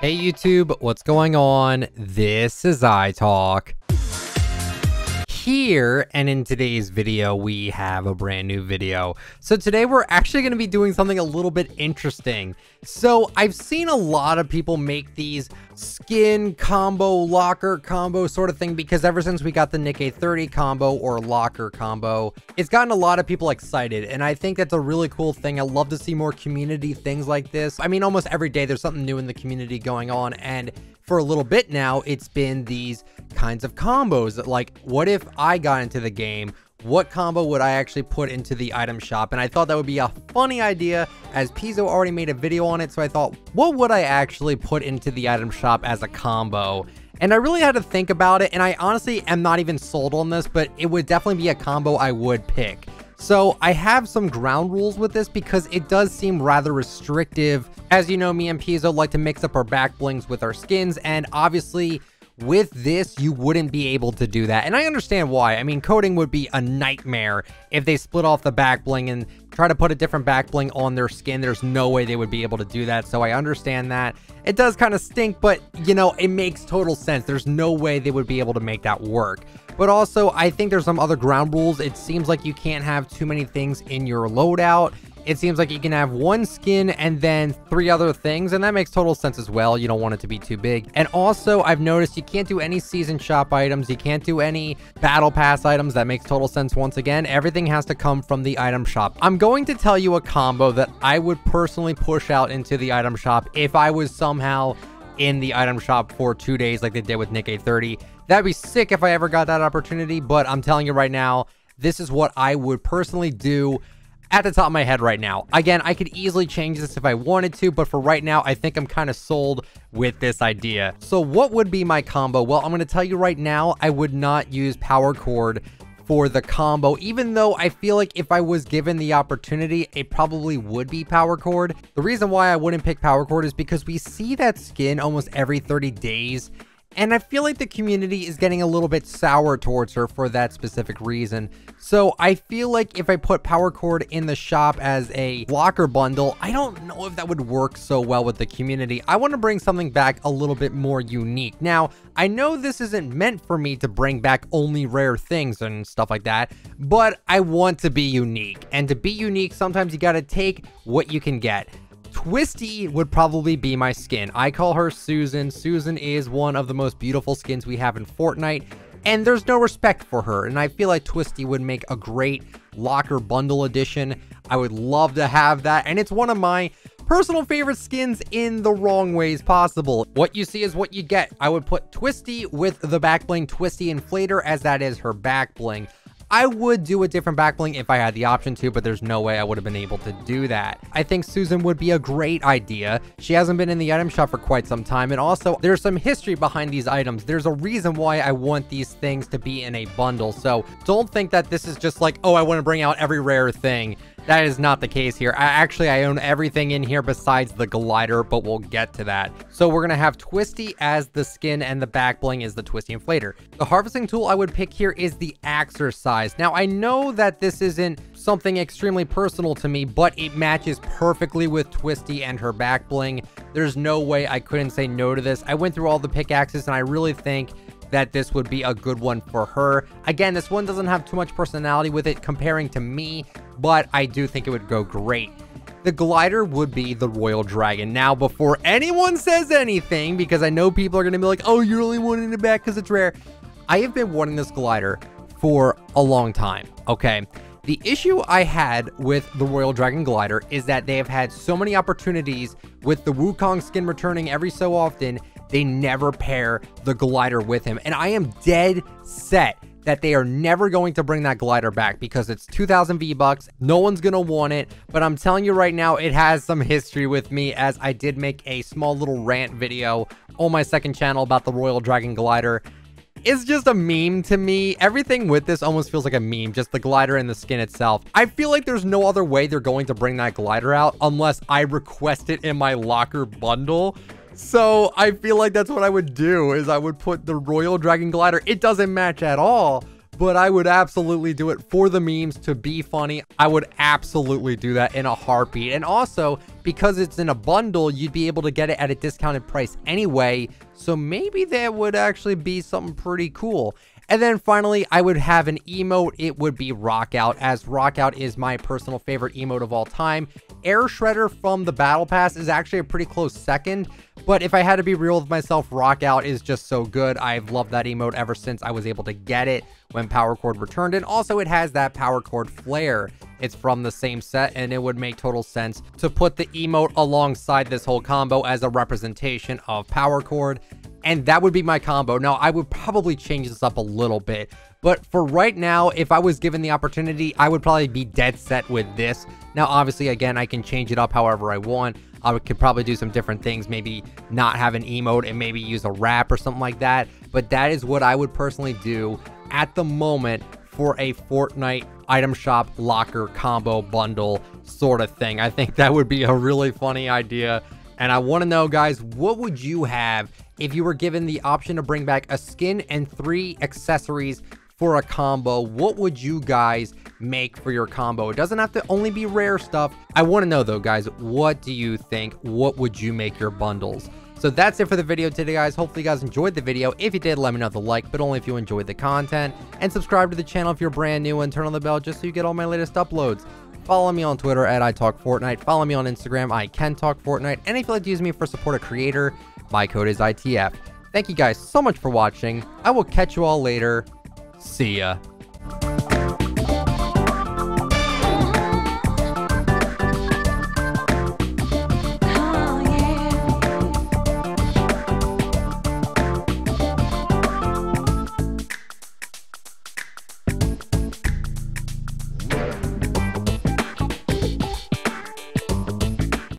Hey YouTube, what's going on? This is iTalk. Here, and in today's video we have a brand new video. So today we're actually going to be doing something a little bit interesting. So I've seen a lot of people make these skin combo, locker combo sort of thing, because ever since we got the Nick A30 combo or locker combo, it's gotten a lot of people excited, and I think that's a really cool thing. I love to see more community things like this. I mean, almost every day there's something new in the community going on, and for a little bit now it's been these kinds of combos. Like, what if I got into the game? What combo would I actually put into the item shop? And I thought that would be a funny idea, as Pizzo already made a video on it. So I thought, what would I actually put into the item shop as a combo? And I really had to think about it, and I honestly am not even sold on this, but it would definitely be a combo I would pick. So I have some ground rules with this because it does seem rather restrictive. As you know, me and Pizzo like to mix up our back blings with our skins, and obviously with this, you wouldn't be able to do that. And I understand why. I mean, coding would be a nightmare if they split off the back bling and try to put a different back bling on their skin. There's no way they would be able to do that. So I understand that. It does kind of stink, but you know, it makes total sense. There's no way they would be able to make that work. But also, I think there's some other ground rules. It seems like you can't have too many things in your loadout. It seems like you can have one skin and then 3 other things, and that makes total sense as well. You don't want it to be too big. And also, I've noticed you can't do any season shop items. You can't do any battle pass items. That makes total sense once again. Everything has to come from the item shop. I'm going to tell you a combo that I would personally push out into the item shop if I was somehow in the item shop for 2 days like they did with Nick A30. That'd be sick if I ever got that opportunity, but I'm telling you right now, this is what I would personally do at the top of my head right now. Again, I could easily change this if I wanted to, but for right now, I think I'm kind of sold with this idea. So what would be my combo? Well, I'm going to tell you right now, I would not use power cord for the combo, even though I feel like if I was given the opportunity, it probably would be power cord. The reason why I wouldn't pick power cord is because we see that skin almost every 30 days. And I feel like the community is getting a little bit sour towards her for that specific reason. So I feel like if I put power cord in the shop as a locker bundle, I don't know if that would work so well with the community. I want to bring something back a little bit more unique. Now, I know this isn't meant for me to bring back only rare things and stuff like that, but I want to be unique. And to be unique, sometimes you got to take what you can get. Twisty would probably be my skin. I call her Susan. Susan is one of the most beautiful skins we have in Fortnite, and there's no respect for her. And I feel like Twisty would make a great locker bundle edition. I would love to have that, and it's one of my personal favorite skins in the wrong ways possible. What you see is what you get. I would put Twisty with the back bling Twisty Inflator, as that is her back bling. I would do a different back bling if I had the option to, but there's no way I would have been able to do that. I think Susan would be a great idea. She hasn't been in the item shop for quite some time, and also there's some history behind these items. There's a reason why I want these things to be in a bundle, so don't think that this is just like, oh, I want to bring out every rare thing. That is not the case here. I own everything in here besides the glider, but we'll get to that. So we're going to have Twisty as the skin, and the back bling is the Twisty Inflator. The harvesting tool I would pick here is the Exercise. Now, I know that this isn't something extremely personal to me, but it matches perfectly with Twisty and her back bling. There's no way I couldn't say no to this. I went through all the pickaxes, and I really think that this would be a good one for her. Again, this one doesn't have too much personality with it comparing to me, but I do think it would go great. The glider would be the Royal Dragon. Now, before anyone says anything, because I know people are going to be like, oh, you're only wanting it back because it's rare. I have been wanting this glider for a long time, okay? The issue I had with the Royal Dragon glider is that they have had so many opportunities with the Wukong skin returning every so often. They never pair the glider with him, and I am dead set that they are never going to bring that glider back because it's 2,000 V-Bucks. No one's gonna want it, but I'm telling you right now, it has some history with me, as I did make a small little rant video on my second channel about the Royal Dragon glider. It's just a meme to me. Everything with this almost feels like a meme, just the glider and the skin itself. I feel like there's no other way they're going to bring that glider out unless I request it in my locker bundle. So I feel like that's what I would do, is I would put the Royal Dragon glider. It doesn't match at all, but I would absolutely do it for the memes, to be funny. I would absolutely do that in a heartbeat. And also, because it's in a bundle, you'd be able to get it at a discounted price anyway, so maybe that would actually be something pretty cool. And then finally, I would have an emote. It would be Rockout, as Rockout is my personal favorite emote of all time. Air Shredder from the Battle Pass is actually a pretty close second, but if I had to be real with myself, Rockout is just so good. I've loved that emote ever since I was able to get it when Power Chord returned, and also it has that Power Chord flare. It's from the same set, and it would make total sense to put the emote alongside this whole combo as a representation of Power Chord. And that would be my combo. Now, I would probably change this up a little bit, but for right now, if I was given the opportunity, I would probably be dead set with this. Now, obviously, again, I can change it up however I want. I could probably do some different things, maybe not have an emote and maybe use a wrap or something like that. But that is what I would personally do at the moment for a Fortnite item shop locker combo bundle sort of thing. I think that would be a really funny idea. And I want to know, guys, what would you have if you were given the option to bring back a skin and 3 accessories for a combo? What would you guys make for your combo? It doesn't have to only be rare stuff. I want to know though, guys, what do you think? What would you make your bundles? So that's it for the video today, guys. Hopefully you guys enjoyed the video. If you did, let me know with a like, but only if you enjoyed the content. And subscribe to the channel if you're brand new, and turn on the bell just so you get all my latest uploads. Follow me on Twitter at ITalkFortnite. Follow me on Instagram, ICanTalkFortnite. And if you'd like to use me for support a creator, my code is ITF. Thank you guys so much for watching. I will catch you all later. See ya.